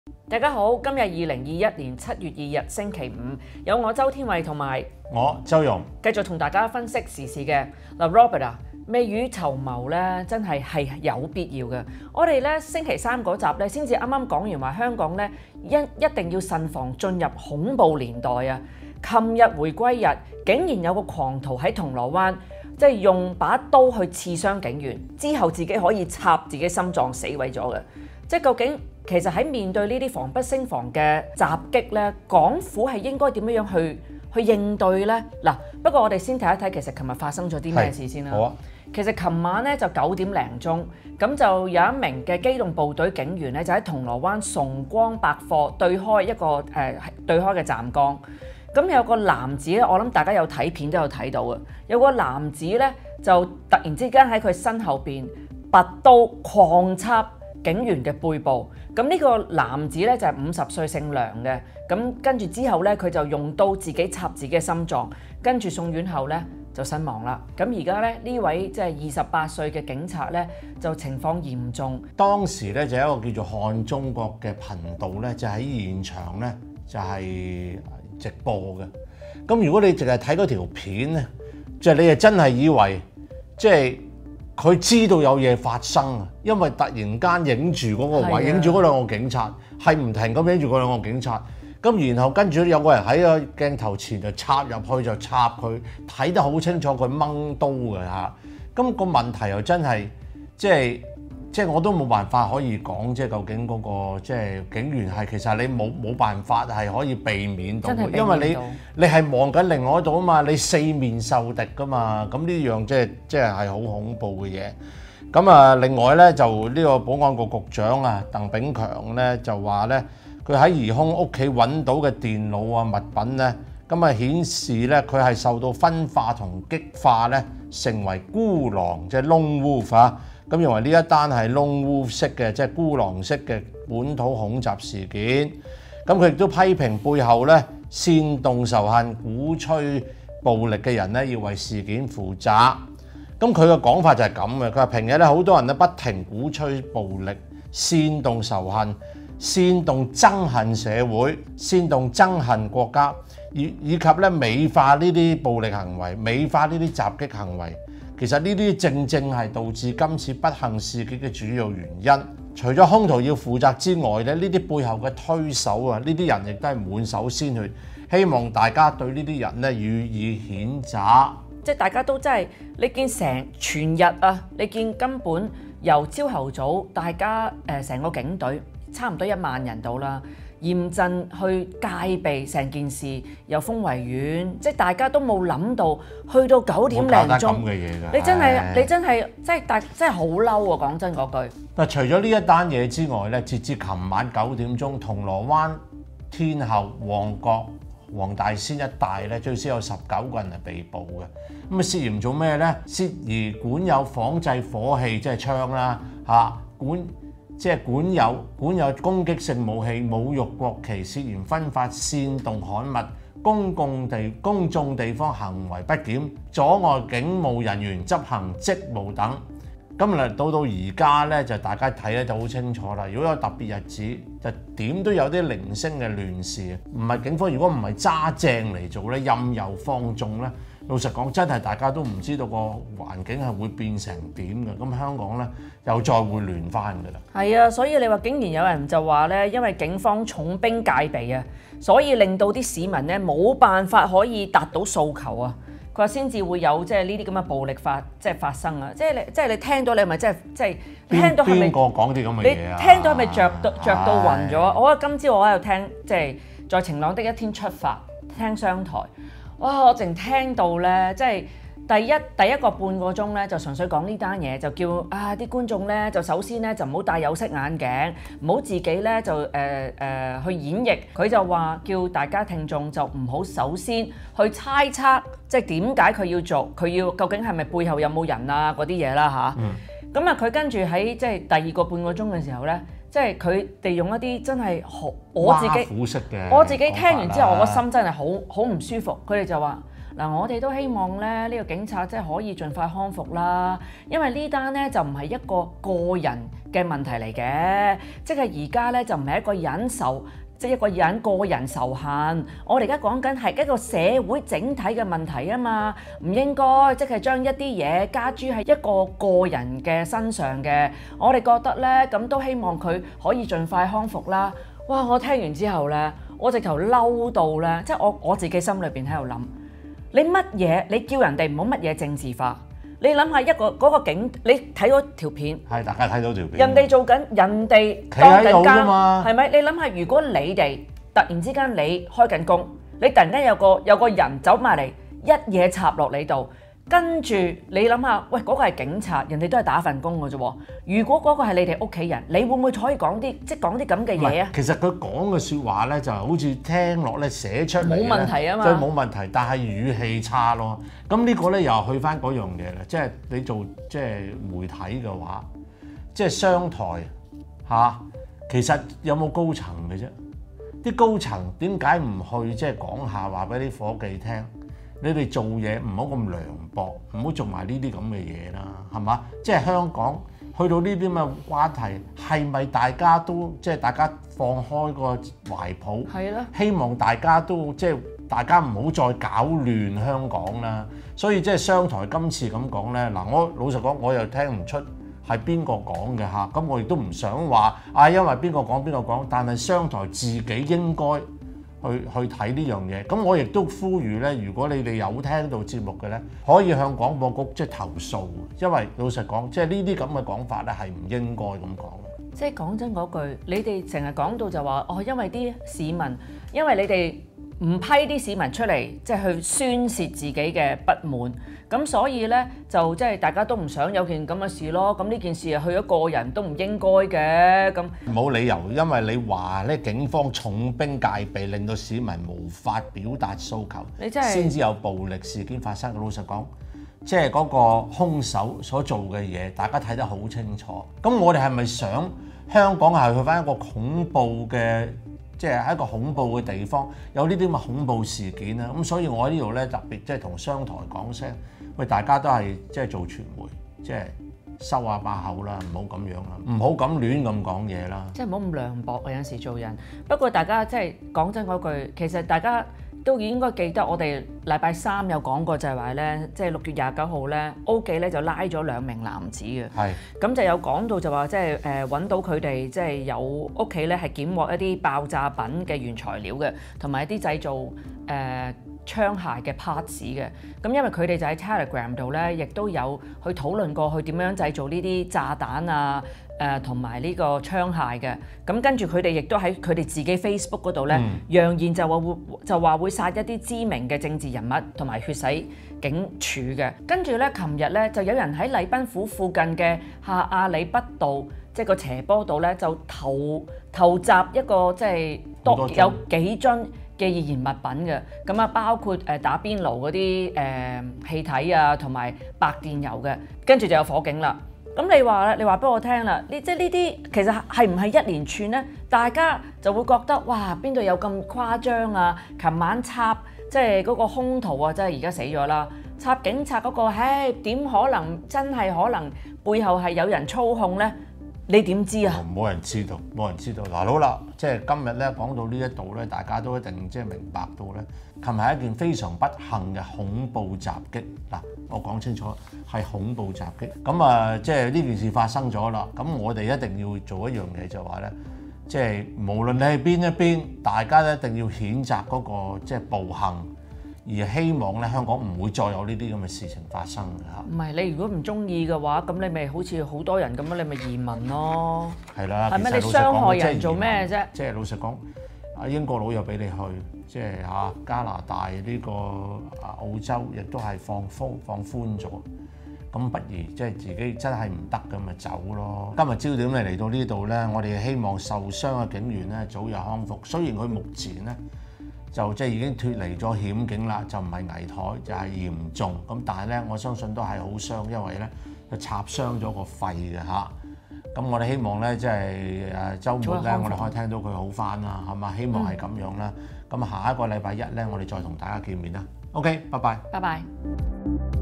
大家好，今日2021年7月2日星期五，有我周天慧同埋我周融繼續同大家分析時事嘅嗱 Robert 啊，未雨綢繆咧真係有必要嘅。我哋咧星期三嗰集咧先至啱啱講完話香港咧一定要慎防進入恐怖年代啊！琴日回歸日，竟然有個狂徒喺銅鑼灣即係用把刀去刺傷警員，之後自己可以插自己心臟死毀咗嘅。即係究竟其實喺面對呢啲防不勝防嘅襲擊咧，港府係應該點樣去應對呢？嗱，不過我哋先睇一睇其實琴日發生咗啲咩事先啦。 好啊。 其實琴晚咧就9點零鐘，咁就有一名嘅機動部隊警員咧就喺銅鑼灣崇光百貨對開一個對開嘅站崗。咁有個男子咧，我諗大家有睇片都有睇到嘅，有個男子咧就突然之間喺佢身後邊拔刀狂插警員嘅背部。咁呢個男子咧就係50歲姓梁嘅，咁跟住之後咧佢就用刀自己插自己嘅心臟，跟住送院後咧就身亡啦。咁而家咧呢位即係28歲嘅警察咧就情況嚴重。 當時咧就有一個叫做看中國嘅頻道咧，就喺現場咧就係直播嘅。咁如果你淨係睇嗰條片咧，即係你係真係以為即係佢知道有嘢發生啊，因為突然間影住嗰個位，影住嗰兩個警察係唔停咁影住嗰兩個警察。咁然後跟住有個人喺個鏡頭前就插入去就插佢，睇得好清楚佢掹刀嘅嚇。咁個問題又真係即係我都冇辦法可以講，即係究竟嗰個即係警員係其實你冇辦法係可以避免到嘅，因為你係望緊另外一度啊嘛，你四面受敵噶嘛，咁呢樣即係好恐怖嘅嘢。咁啊，另外咧就呢個保安局局長啊鄧炳強咧就話咧，佢喺疑兇屋企揾到嘅電腦啊物品咧，咁啊顯示咧佢係受到分化同激化咧，成為孤狼，即係 lone wolf 啊。咁認為呢一單係 lone wolf 式嘅，即係孤狼式嘅本土恐襲事件。咁佢亦都批評背後咧煽動仇恨、鼓吹暴力嘅人咧，要為事件負責。咁佢嘅講法就係咁嘅，佢話平日咧好多人咧不停鼓吹暴力、煽動仇恨、煽動憎恨社會、煽動憎恨國家，以及咧美化呢啲暴力行為、美化呢啲襲擊行為。其實呢啲正係導致今次不幸事件嘅主要原因。除咗兇徒要負責之外咧，呢啲背後嘅推手啊，呢啲人亦都係滿手鮮血。希望大家對呢啲人咧予以譴責。 即係大家都真係你見成全日啊，你見根本由朝頭早大家成個警隊差唔多1萬人到啦。嚴陣去戒備成件事，又封圍院，即係大家都冇諗到，去到9點零鐘，你真係好嬲喎！講真嗰句。 嗱，除咗呢一單嘢之外咧，截至琴晚9點鐘，銅鑼灣、天后、旺角、黃大仙一帶咧，最少有19個人係被捕嘅。咁啊涉嫌做咩咧？涉嫌管有仿製火器，即係槍啦嚇，管有攻擊性武器、侮辱國旗、涉嫌分發煽動刊物、公眾地方行為不檢、阻礙警務人員執行職務等。今日到而家咧，就大家睇咧就好清楚啦。如果有特別日子，就點都有啲零星嘅亂事。唔係警方，如果唔係揸正嚟做咧，任由放縱咧，老實講真係大家都唔知道個環境係會變成點嘅。咁香港咧又再會亂翻㗎啦。係啊，所以你話竟然有人就話咧，因為警方重兵戒備啊，所以令到啲市民咧冇辦法可以達到訴求啊。佢話先至會有即係呢啲咁嘅暴力發生啊！即係你聽到你係咪即係聽到係咪邊個講啲咁嘅嘢啊？你聽到係咪着到暈咗啊？我今朝我喺度聽即係在晴朗的一天出發聽商台，哇！我淨聽到咧即係。第一個半個鐘咧就純粹講呢單嘢，就叫啲觀眾咧就首先咧就唔好戴有色眼鏡，唔好自己咧就去演繹。佢就話叫大家聽眾就唔好首先去猜測，即係點解佢要做，佢要究竟係咪背後有冇人啊嗰啲嘢啦嚇。咁佢跟住喺即係第二個半個鐘嘅時候咧，即係佢哋用一啲真係我自己聽完之後，我個心真係好唔舒服。佢哋就話。 嗱，我哋都希望咧呢個警察即係可以盡快康復啦，因為呢單咧就唔係一個個人嘅問題嚟嘅，即係而家咧就唔係一個人仇。即係一個人個人仇恨，我哋而家講緊係一個社會整體嘅問題啊嘛，唔應該即係將一啲嘢加諸喺一個個人嘅身上嘅。我哋覺得咧，咁都希望佢可以盡快康復啦。哇！我聽完之後咧，我直頭嬲到咧，即係我自己心裏邊喺度諗，你乜嘢？你叫人哋唔好乜嘢政治化。你諗下嗰個警，你睇嗰條片， 係大家睇到條片， 人哋做緊，人哋當緊企喺度啫監， 嘛係咪？你諗下，如果你哋突然之間你開緊工，你突然間有個人走埋嚟，一嘢插落你度，跟住你諗下，喂，嗰個係警察，人哋都係打份工嘅啫喎。如果嗰個係你哋屋企人，你會唔會可以講啲咁嘅嘢啊？ 其實佢講嘅説話咧，就好似聽落咧寫出嚟冇問題啊嘛， 即係冇問題，但係語氣差咯。咁呢個咧又去翻嗰樣嘢啦，即係你做即係媒體嘅話，即係商台嚇，其實有冇高層嘅啫？啲高層點解唔去即係講下話俾啲伙計聽？你哋做嘢唔好咁涼薄，唔好做埋呢啲咁嘅嘢啦，係嘛？即係香港去到呢啲咁嘅話題，係咪大家都即係大家放開個懷抱？ 係啦， 希望大家都即係大家唔好再搞亂香港啦。所以即係商台今次咁講咧，嗱，我老實講，我又聽唔出係邊個講嘅嚇，咁我亦都唔想話因為邊個講，但係商台自己應該去睇呢樣嘢，咁我亦都呼籲咧，如果你哋有聽到節目嘅咧，可以向廣播局即係投訴，因為老實講，即係呢啲咁嘅講法咧係唔應該咁講。 即係講真嗰句，你哋成日講到就話因為啲市民，因為你哋唔批啲市民出嚟，即係去宣泄自己嘅不滿，咁所以咧就即係大家都唔想有件咁嘅事咯。咁呢件事係去咗個人都唔應該嘅，咁冇理由，因為你話咧警方重兵戒備，令到市民無法表達訴求， 你真係先至有暴力事件發生。老實講，即係嗰個兇手所做嘅嘢，大家睇得好清楚。咁我哋係咪想香港係去返一個恐怖嘅？即係喺一個恐怖嘅地方，有呢啲咁嘅恐怖事件啦。咁所以我喺呢度咧特別即係同商台講聲，喂，大家都係即係做傳媒，即係收下把口啦，唔好咁樣啦，唔好咁亂咁講嘢啦。 即係唔好咁涼薄啊！有陣時做人。不過大家即係講真嗰句，其實大家都應該記得，我哋禮拜三有講過就係話咧，即係6月29號咧，O 記咧就拉咗2名男子嘅。係。咁就有講到就話即係揾到佢哋即係有屋企咧係檢獲一啲爆炸品嘅原材料嘅，同埋一啲製造槍械嘅 parts 嘅。咁因為佢哋就喺 Telegram 度咧，亦都有去討論過去點樣製造呢啲炸彈啊。同埋呢個槍械嘅，咁跟住佢哋亦都喺佢哋自己 Facebook 嗰度咧，揚言就話會殺一啲知名嘅政治人物同埋血洗警署嘅。跟住咧，琴日咧就有人喺禮賓府附近嘅下亞里畢道，即係個斜坡度咧，就投擲一個即係多有幾樽嘅易燃物品嘅，咁啊包括打邊爐嗰啲氣體啊，同埋白電油嘅，跟住就有火警啦。咁你話俾我聽啦，即係呢啲其實係唔係一連串呢？大家就會覺得哇，邊度有咁誇張啊？琴晚插即係嗰個兇徒啊，真係而家死咗啦！插警察嗰個，點可能真係可能背後係有人操控呢？你點知啊？ 冇人知道，冇人知道。嗱，好啦，即係今日咧講到呢一度咧，大家都一定即係明白到咧，琴日係一件非常不幸嘅恐怖襲擊。嗱，我講清楚係恐怖襲擊。咁啊，即係呢件事發生咗啦。咁我哋一定要做一樣嘢，就話咧，即係無論你係邊一邊，大家一定要譴責嗰個即係暴行。而希望咧香港唔會再有呢啲咁嘅事情發生嘅嚇。 唔係，你如果唔中意嘅話，咁你咪好似好多人咁樣，你咪移民咯。 係啦， 係咪你傷害人做咩啫？ 即係老實講，英國佬又俾你去，即係加拿大呢個澳洲亦都係放寬咗。咁不如即係自己真係唔得咁咪走咯。今日焦點嚟到呢度咧，我哋希望受傷嘅警員咧早日康復。雖然佢目前咧就即係已經脫離咗險境啦，就唔係危殆，就係嚴重。咁但係咧，我相信都係好傷，因為咧就插傷咗個肺嘅嚇。咁我哋希望咧即係週末咧，我哋可以聽到佢好返啦，係嘛？希望係咁樣啦。咁下一個禮拜一咧，我哋再同大家見面啦。 OK，拜拜。 拜拜。